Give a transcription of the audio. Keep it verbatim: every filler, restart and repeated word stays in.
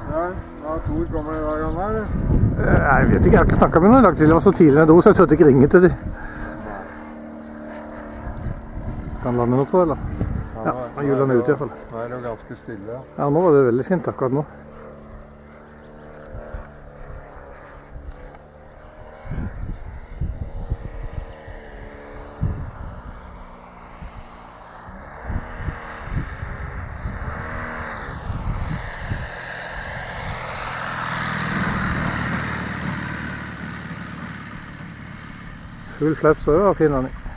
Ja, ja, Tor kommer i dag, han eller? Jeg vet ikke, jeg har ikke snakket med noen i dag til. Det var så tidlig jeg dro, så jeg tørte ikke ringe til dem. Skal han lande nå, tror jeg, eller? Ja, han hjuler han ut i hvert fall. Nå er det jo ganske stille, ja. Ja, nå var det veldig fint akkurat nå. Full flaps også, var fin han i.